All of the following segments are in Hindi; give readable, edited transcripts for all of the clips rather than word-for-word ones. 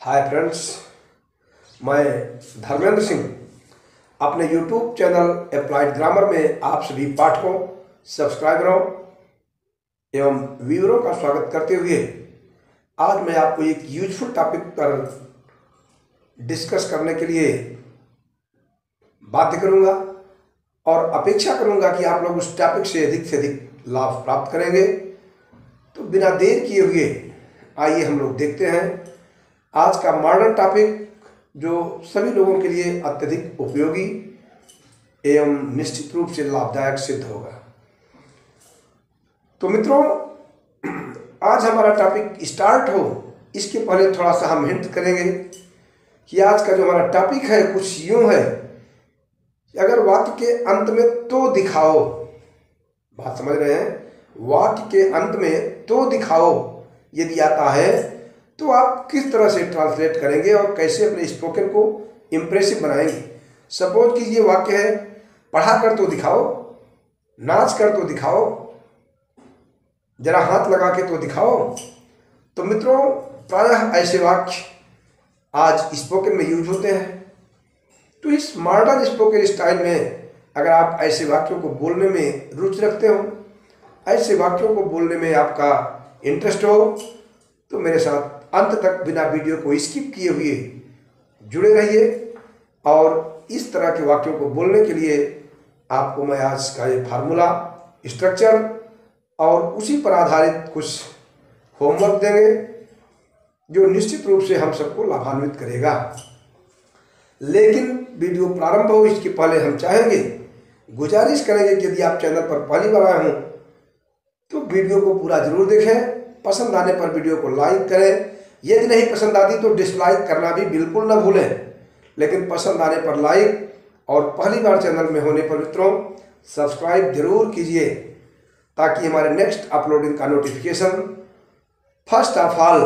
हाय फ्रेंड्स, मैं धर्मेंद्र सिंह अपने यूट्यूब चैनल अप्लाइड ग्रामर में आप सभी पाठकों, सब्सक्राइबरों एवं व्यूअरों का स्वागत करते हुए आज मैं आपको एक यूजफुल टॉपिक पर डिस्कस करने के लिए बाध्य करूंगा और अपेक्षा करूंगा कि आप लोग उस टॉपिक से अधिक लाभ प्राप्त करेंगे। तो बिना देर किए हुए आइए हम लोग देखते हैं आज का मॉडर्न टॉपिक, जो सभी लोगों के लिए अत्यधिक उपयोगी एवं निश्चित रूप से लाभदायक सिद्ध होगा। तो मित्रों, आज हमारा टॉपिक स्टार्ट हो इसके पहले थोड़ा सा हम हिंट करेंगे कि आज का जो हमारा टॉपिक है कुछ यूं है कि अगर वाक्य के अंत में तो दिखाओ, बात समझ रहे हैं, वाक्य के अंत में तो दिखाओ यदि आता है तो आप किस तरह से ट्रांसलेट करेंगे और कैसे अपने स्पोकन को इम्प्रेसिव बनाएंगे। सपोज कीजिए वाक्य है पढ़ा कर तो दिखाओ, नाच कर तो दिखाओ, जरा हाथ लगा के तो दिखाओ। तो मित्रों, प्रायः ऐसे वाक्य आज स्पोकन में यूज होते हैं। तो इस मॉडर्न स्पोकन स्टाइल में अगर आप ऐसे वाक्यों को बोलने में रुचि रखते हो, ऐसे वाक्यों को बोलने में आपका इंटरेस्ट हो, तो मेरे साथ अंत तक बिना वीडियो को स्किप किए हुए जुड़े रहिए। और इस तरह के वाक्यों को बोलने के लिए आपको मैं आज का ये फार्मूला, स्ट्रक्चर और उसी पर आधारित कुछ होमवर्क देंगे जो निश्चित रूप से हम सबको लाभान्वित करेगा। लेकिन वीडियो प्रारंभ हो इसके पहले हम चाहेंगे, गुजारिश करेंगे कि यदि आप चैनल पर पहली बार आए हों तो वीडियो को पूरा जरूर देखें। पसंद आने पर वीडियो को लाइक करें, यदि नहीं पसंद आती तो डिसलाइक करना भी बिल्कुल न भूलें। लेकिन पसंद आने पर लाइक और पहली बार चैनल में होने पर मित्रों सब्सक्राइब जरूर कीजिए ताकि हमारे नेक्स्ट अपलोडिंग का नोटिफिकेशन फर्स्ट ऑफ ऑल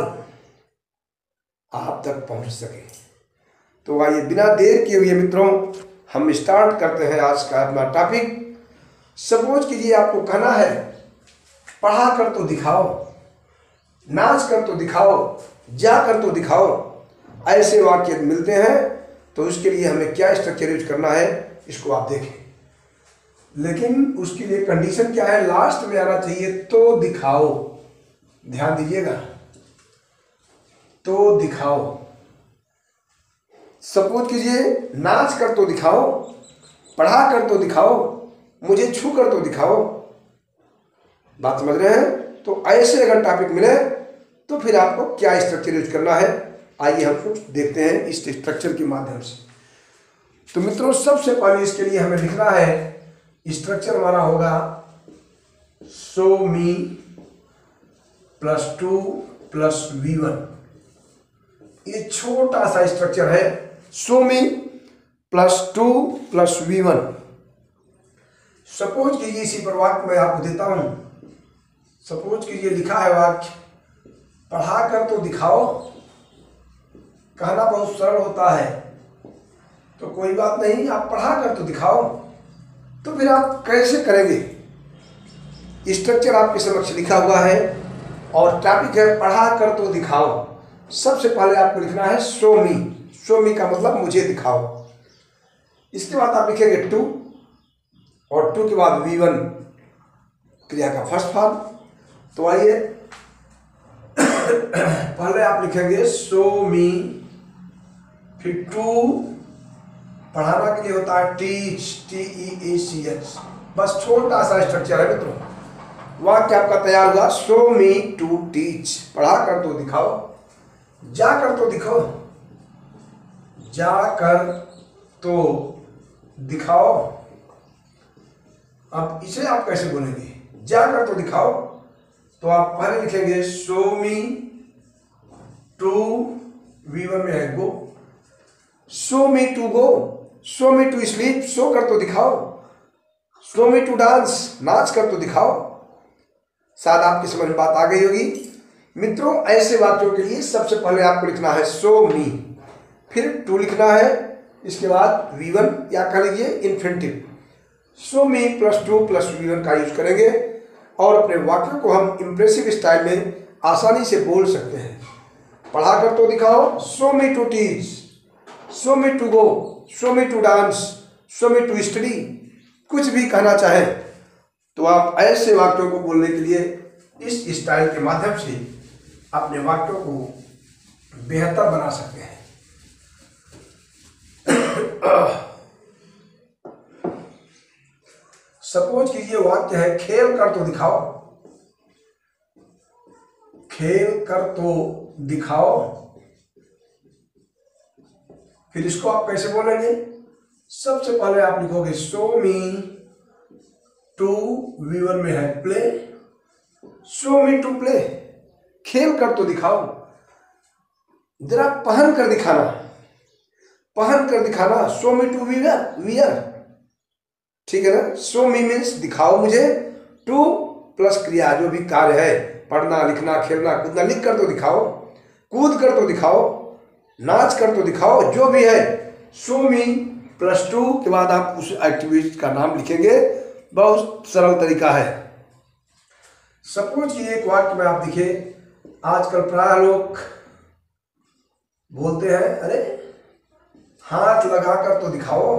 आप तक पहुंच सके। तो आइए बिना देर किए हुए मित्रों हम स्टार्ट करते हैं आज का अपना टॉपिक। सपोज कीजिए आपको कहना है पढ़ा कर तो दिखाओ, नाच कर तो दिखाओ, जा कर तो दिखाओ। ऐसे वाक्य मिलते हैं तो उसके लिए हमें क्या स्ट्रक्चर यूज करना है इसको आप देखें। लेकिन उसके लिए कंडीशन क्या है, लास्ट में आना चाहिए तो दिखाओ। ध्यान दीजिएगा, तो दिखाओ। सपोज कीजिए नाच कर तो दिखाओ, पढ़ा कर तो दिखाओ, मुझे छू कर तो दिखाओ। बात समझ रहे हैं? तो ऐसे अगर टॉपिक मिले तो फिर आपको क्या स्ट्रक्चर यूज करना है, आइए हम कुछ देखते हैं इस स्ट्रक्चर के माध्यम से। तो मित्रों, सबसे पहले इसके लिए हमें लिखना है, स्ट्रक्चर हमारा होगा शो मी +2 + V1। ये छोटा सा स्ट्रक्चर है, शो मी +2 + V1। सपोज कीजिए इसी पर वाक्य मैं आपको देता हूं। सपोज कीजिए लिखा है वाक्य पढ़ा कर तो दिखाओ। कहना बहुत सरल होता है, तो कोई बात नहीं, आप पढ़ा कर तो दिखाओ। तो फिर आप कैसे करेंगे? स्ट्रक्चर आपके समक्ष लिखा हुआ है और टॉपिक है पढ़ा कर तो दिखाओ। सबसे पहले आपको लिखना है शो मी। शो मी का मतलब मुझे दिखाओ। इसके बाद आप लिखेंगे टू और टू के बाद V1 क्रिया का फर्स्ट फॉर्म। तो आइए पहले आप लिखेंगे शो मी, फिर टू पढ़ाना के लिए होता है टीच, TEACH। बस छोटा सा स्ट्रक्चर है मित्रों। वाक्य आपका तैयार हुआ, शो मी टू टीच। पढ़ा कर तो दिखाओ, जा कर तो दिखाओ, जा कर तो दिखाओ। अब इसे आप कैसे बोलेंगे? जा कर तो दिखाओ, तो आप पहले लिखेंगे शो मी टू, V1 में है go, show me to go, show me to sleep, सो कर तो दिखाओ, शो मी टू डांस, नाच कर तो दिखाओ। शायद आपकी समझ में बात आ गई होगी। मित्रों, ऐसे वाक्यों के लिए सबसे पहले आपको लिखना है शो मी, फिर टू लिखना है, इसके बाद V1 या कह लीजिए इन्फिनिटिव। शो मी +2 + V1 का यूज करेंगे और अपने वाक्यों को हम इम्प्रेसिव स्टाइल में आसानी से बोल सकते हैं। पढ़ा कर तो दिखाओ, show me to teach, show me to go, show me to dance, show me to study, कुछ भी कहना चाहे तो आप ऐसे वाक्यों को बोलने के लिए इस स्टाइल के माध्यम से अपने वाक्यों को बेहतर बना सकते हैं। सपोज कीजिए वाक्य है खेल कर तो दिखाओ, खेल कर तो दिखाओ। फिर इसको आप कैसे बोलेंगे? सबसे पहले आप लिखोगे शो मी टू, V1 में है play, show me to play, खेल कर तो दिखाओ, जरा पहन कर दिखाना, पहन कर दिखाना, शो मी टू वियर, ठीक है ना। शो मी मीन्स दिखाओ मुझे, टू प्लस क्रिया जो भी कार्य है, पढ़ना लिखना खेलना कूदना, लिख कर तो दिखाओ, कूद कर तो दिखाओ, नाच कर तो दिखाओ, जो भी है। शो मी प्लस टू के बाद आप उस एक्टिविटी का नाम लिखेंगे। बहुत सरल तरीका है। सपोज कि एक वाक्य में आप दिखे, आजकल प्राय लोग बोलते हैं अरे हाथ लगा कर तो दिखाओ,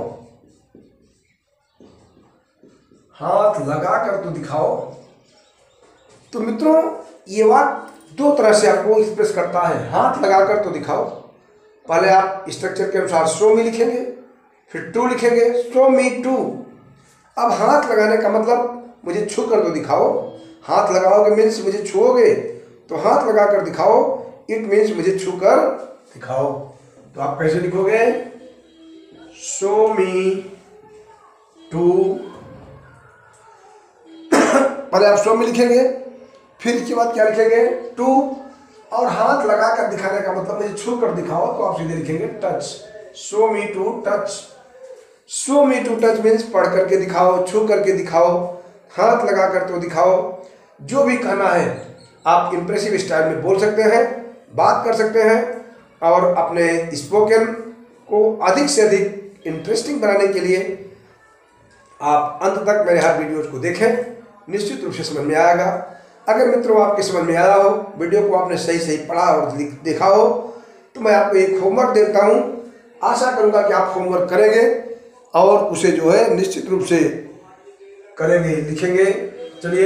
हाथ लगा कर तो दिखाओ। तो मित्रों ये वाक्य दो तरह से आपको एक्सप्रेस करता है। हाथ लगा कर तो दिखाओ, पहले आप स्ट्रक्चर के अनुसार शो मी लिखेंगे, फिर टू लिखेंगे, शो मी टू। अब हाथ लगाने का मतलब मुझे छू कर तो दिखाओ, हाथ लगाओगे मीन्स मुझे छुओगे, तो हाथ लगा कर दिखाओ इट मीन्स मुझे छू कर दिखाओ। तो आप कैसे लिखोगे? शो मी टू, पहले आप शो मी लिखेंगे, फिर इसके बाद क्या लिखेंगे? टू, और हाथ लगा कर दिखाने का मतलब मुझे छू कर दिखाओ, तो आप सीधे लिखेंगे touch, show me to touch. Show me to touch means पढ़ करके दिखाओ, छू करके दिखाओ, हाथ लगा कर तो दिखाओ। जो भी कहना है आप इम्प्रेसिव स्टाइल में बोल सकते हैं, बात कर सकते हैं, और अपने स्पोकन को अधिक से अधिक इंटरेस्टिंग बनाने के लिए आप अंत तक मेरे हर वीडियोज को देखें, निश्चित रूप से समझ में आएगा। अगर मित्रों आपके समझ में आया हो, वीडियो को आपने सही सही पढ़ा और देखा हो, तो मैं आपको एक होमवर्क देता हूं। आशा करूंगा कि आप होमवर्क करेंगे और उसे जो है निश्चित रूप से करेंगे, लिखेंगे। चलिए,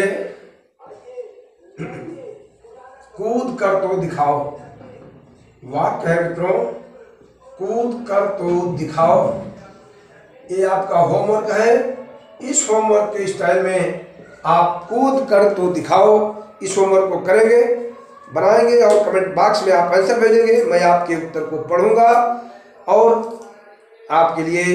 कूद कर तो दिखाओ, वाक्य है मित्रों कूद कर तो दिखाओ। ये आपका होमवर्क है। इस होमवर्क के स्टाइल में आप कूद कर तो दिखाओ, इस होमवर्क को करेंगे, बनाएंगे और कमेंट बॉक्स में आप आंसर भेजेंगे। मैं आपके उत्तर को पढ़ूंगा और आपके लिए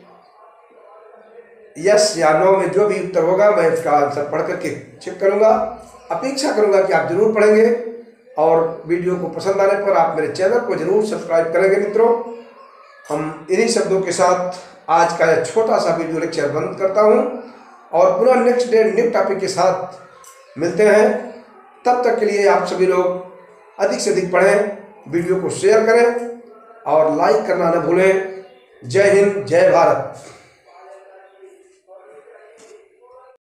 यस या नो में जो भी उत्तर होगा मैं इसका आंसर पढ़ करके चेक करूंगा। अपेक्षा करूंगा कि आप जरूर पढ़ेंगे और वीडियो को पसंद आने पर आप मेरे चैनल को जरूर सब्सक्राइब करेंगे। मित्रों, हम इन्हीं शब्दों के साथ आज का यह छोटा सा वीडियो लेक्चर बंद करता हूं और पुनः नेक्स्ट डे न्यू टॉपिक के साथ मिलते हैं। तब तक के लिए आप सभी लोग अधिक से अधिक पढ़ें, वीडियो को शेयर करें और लाइक करना न भूलें। जय हिंद, जय भारत।